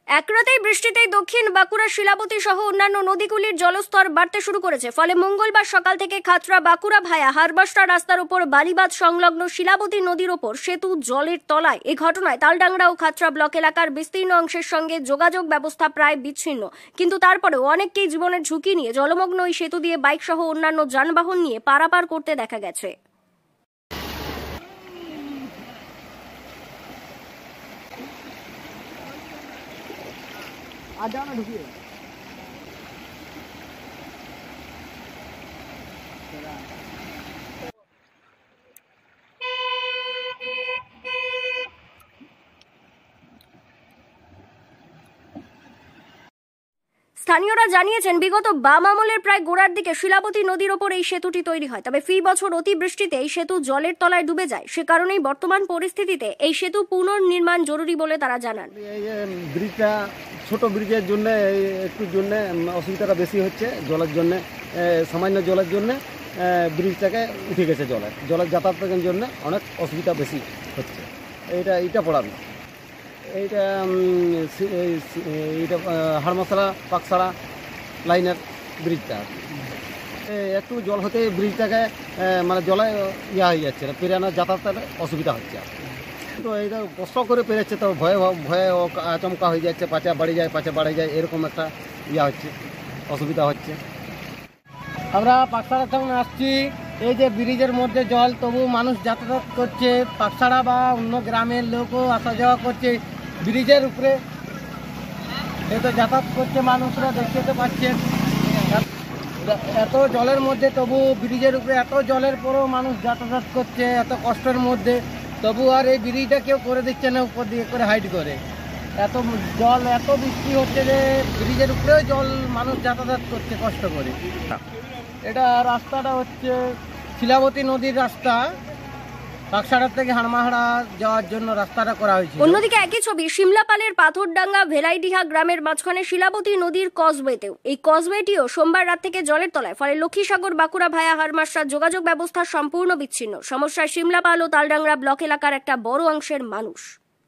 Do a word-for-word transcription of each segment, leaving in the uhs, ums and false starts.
একরাতেই বৃষ্টিতেই দক্ষিণ বাঁকুড়া শিলাবতী সহ অন্যান্য নদীগুলির জলস্তর বাড়তে শুরু করেছে। ফলে মঙ্গলবার সকাল থেকে খাতড়া বাঁকুড়া ভায়া হারবাস্টা রাস্তার উপর বালিবাঁধ সংলগ্ন শিলাবতী নদীর ওপর সেতু জলের তলায়। এই ঘটনায় তালডাংরা ও খাতড়া ব্লক এলাকার বিস্তীর্ণ অংশের সঙ্গে যোগাযোগ ব্যবস্থা প্রায় বিচ্ছিন্ন। কিন্তু তারপরেও অনেককেই জীবনের ঝুঁকি নিয়ে জলমগ্ন ওই সেতু দিয়ে বাইক সহ অন্যান্য যানবাহন নিয়ে পারাপার করতে দেখা গেছে। आ जाओ ना ढुकिए। স্থানীয়রা জানিয়েছেন, বিগত বাম আমলের প্রায় গোড়ার দিকে শিলাবতী নদীর ওপর এই সেতুটি তৈরি হয়। তবে ফি বছর অতিবৃষ্টিতে এই সেতু জলের তলায় ডুবে যায়। সে কারণেই বর্তমান পরিস্থিতিতে এই সেতু পুনর্নির্মাণ জরুরি বলে তারা জানান। এই ব্রিজটা ছোট ব্রিজের জন্য একটু জন্য অসুবিধাটা বেশি হচ্ছে। জলের জন্য সামান্য জলের জন্য ব্রিজটাকে উঠে গেছে। জলের জলের যাতায়াতের জন্য অনেক অসুবিধা বেশি হচ্ছে। এইটা এইটা পড়াবে এইটা এইটা হাড়মশলা পাকসাড়া লাইনের ব্রিজটা একটু জল হতে ব্রিজটাকে মানে জলে ইয়া হয়ে যাচ্ছে, পেরানো যাতায়াতের অসুবিধা হচ্ছে। তো এইটা কষ্ট করে পেরেছে, তো ভয়ে ভয়ে আচমকা হয়ে যাচ্ছে, পাচা বাড়ি যায় পাচা বাড়ি যায় এরকম একটা ইয়া হচ্ছে, অসুবিধা হচ্ছে। আমরা পাকসাড়া থেকে আসছি, এই যে ব্রিজের মধ্যে জল, তবু মানুষ যাতায়াত করছে। পাকসাড়া বা অন্য গ্রামের লোকও আসা যাওয়া করছে ব্রিজের উপরে, এত যাতায়াত করছে মানুষরা, দেখতে তো পাচ্ছেন। এত জলের মধ্যে তবু ব্রিজের উপরে এত জলের পরেও মানুষ যাতায়াত করছে এত কষ্টের মধ্যে, তবু আর এই ব্রিজটা কেউ করে দিচ্ছে না, উপর দিয়ে করে হাইড করে। এত জল এত বৃষ্টি হচ্ছে যে ব্রিজের উপরেও জল, মানুষ যাতায়াত করছে কষ্ট করে। এটা রাস্তাটা হচ্ছে শিলাবতী নদীর রাস্তা, পাকসাড়া থেকে হাড়মাহাড়া যাওয়ার জন্য রাস্তাটা করা হয়েছে। অন্যদিকে একই ছবি শিমলাপালের পাথরডাঙ্গা ভেলাইডিহা গ্রামের মাঝখানে শিলাবতী নদীর কজওয়েতেও। এই কজওয়েটিও সোমবার রাত থেকে জলের তলায়। ফলে লক্ষ্মীসাগর বাঁকুড়া ভায়া হারমাস্টার যোগাযোগ ব্যবস্থা সম্পূর্ণ বিচ্ছিন্ন। সমস্যায় শিমলাপাল ও তালডাংরা ব্লক এলাকার একটা বড় অংশের মানুষ।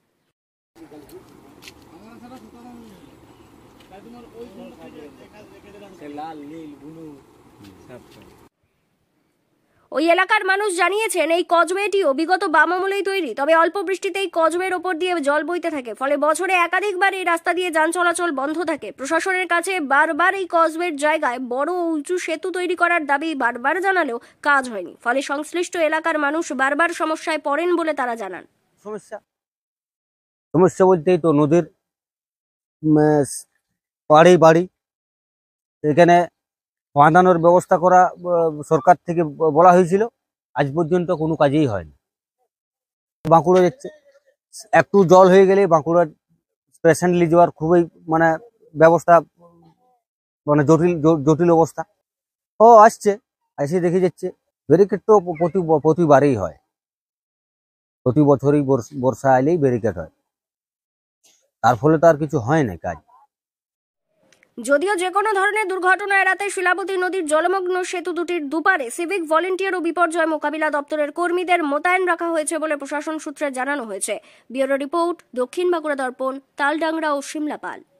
ওই এলাকার মানুষ জানিয়েছেন, এই কজওয়েটিও বিগত বাম আমলেই তৈরি। তবে অল্প বৃষ্টিতেই কজওয়ের ওপর দিয়ে জল বইতে থাকে। ফলে বছরে একাধিকবার এই রাস্তা দিয়ে যান চলাচল বন্ধ থাকে। প্রশাসনের কাছে বারবার এই কজওয়ের জায়গায় বড় উঁচু সেতু তৈরি করার দাবি বারবার জানালেও কাজ হয়নি। ফলে সংশ্লিষ্ট এলাকার মানুষ বারবার সমস্যায় পড়েন বলে তারা জানান। সমস্যা সমস্যা বলতেই তো নদীর পাড়ি বাড়ি, এখানে বাঁধানোর ব্যবস্থা করা সরকার থেকে বলা হয়েছিল, আজ পর্যন্ত কোনো কাজেই হয়নি। বাঁকুড়া যাচ্ছে, একটু জল হয়ে গেলে বাঁকুড়ার পেশেন্টলি যাওয়ার খুবই মানে ব্যবস্থা মানে জটিল জটিল অবস্থা। ও আসছে, এসে দেখে যাচ্ছে ব্যারিকেড তো প্রতি প্রতিবারেই হয়, প্রতি বছরই বর্ষা এলেই ব্যারিকেড হয়, তার ফলে তো আর কিছু হয় না কাজ। যদিও যে কোনো ধরনের দুর্ঘটনা এড়াতে শিলাবতী নদীর জলমগ্ন সেতু দুটির দুপারে সিভিক ভলেন্টিয়ার ও বিপর্যয় মোকাবিলা দপ্তরের কর্মীদের মোতায়েন রাখা হয়েছে বলে প্রশাসন সূত্রে জানানো হয়েছে। ব্যুরো রিপোর্ট, দক্ষিণ বাঁকুড়া দর্পণ, তালডাংরা ও শিমলাপাল।